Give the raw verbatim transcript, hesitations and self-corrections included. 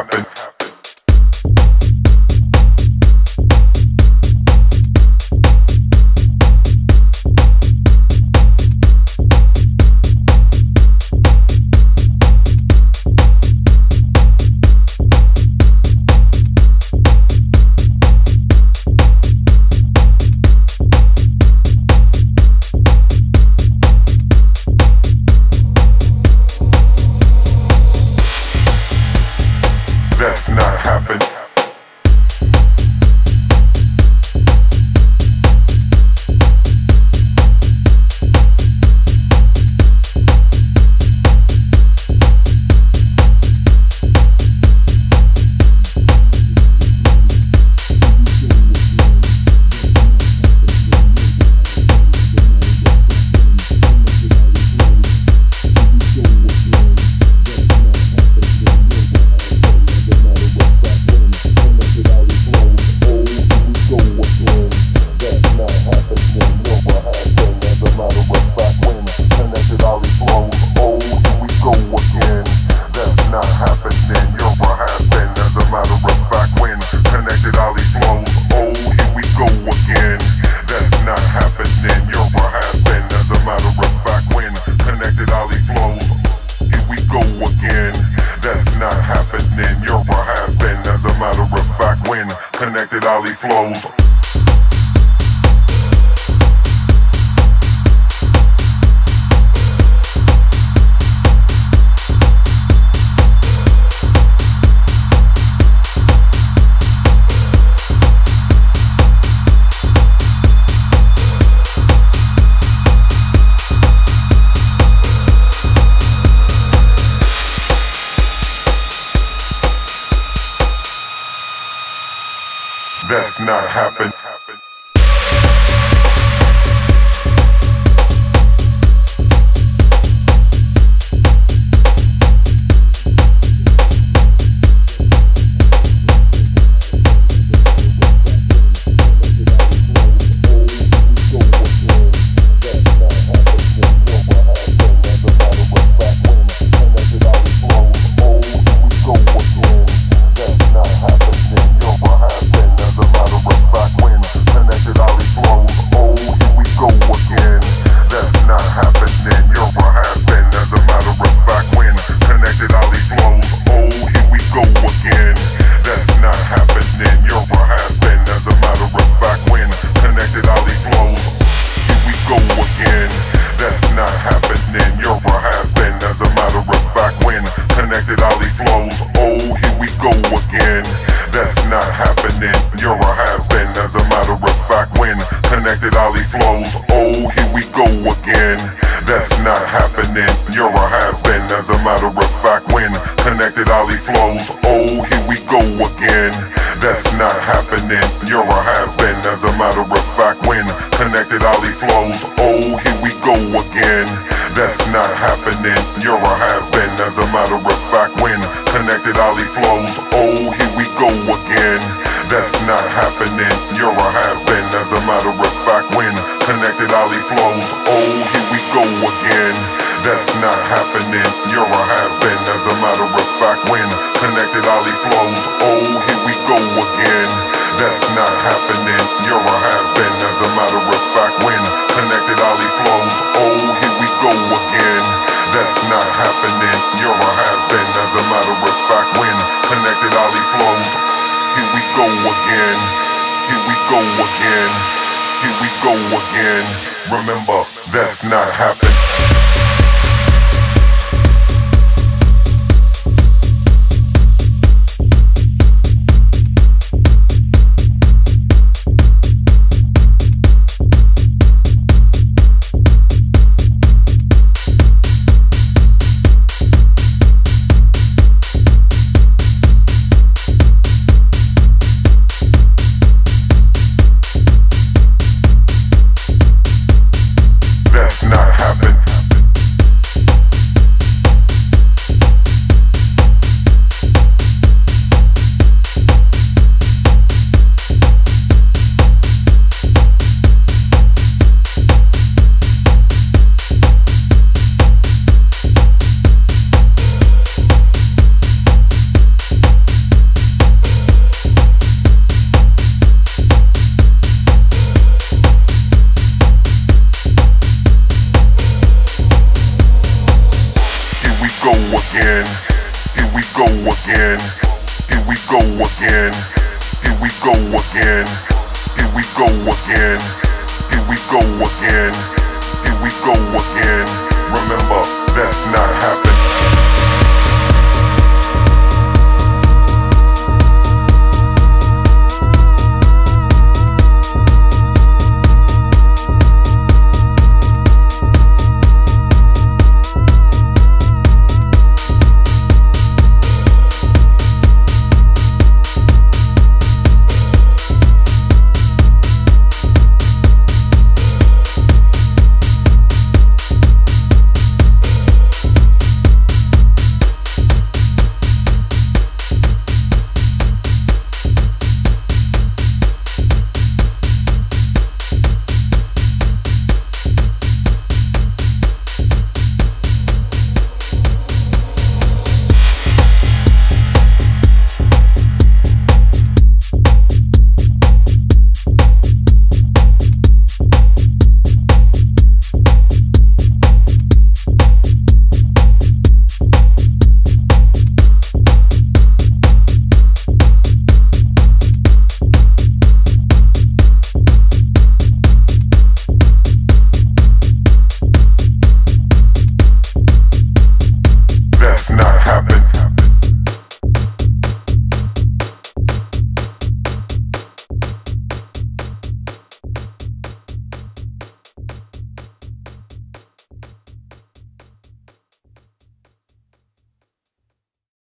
happen. That's not happen. Connected alley flows. That's not happen. Connected alley flows. Oh, here we go again. That's not happening. You're a has-been. As a matter of fact, when connected alley flows. Oh, here we go again. That's not happening. You're a has-been. As a matter of fact, when connected alley flows. Oh, here we go again. That's not happening. You're a has-been. As a matter of fact, when connected alley flows. Oh, here we go again. That's not happening. You're a has-been. As a matter of fact, when connected alley flows. Oh, here we go again. That's not happening. You're a has-been. As a matter of fact, when connected alley flows. Oh, here we go again. That's not happening. You're a has-been. As a matter of fact, when connected alley flows. Oh, here we go again. That's not happening. You're a has-been. As a matter of fact, when connected alley flows. Oh, here we go again. That's not happening. You're a has-been. As a matter of fact, when connected alley flows. Here we go again. Here we go again. Here we go again. Remember, that's not happening. That's not happening. again. Here we go again. Here we go again. Here we go again. Here we go again. Here we go again. Here we go again. Remember, that's not happening.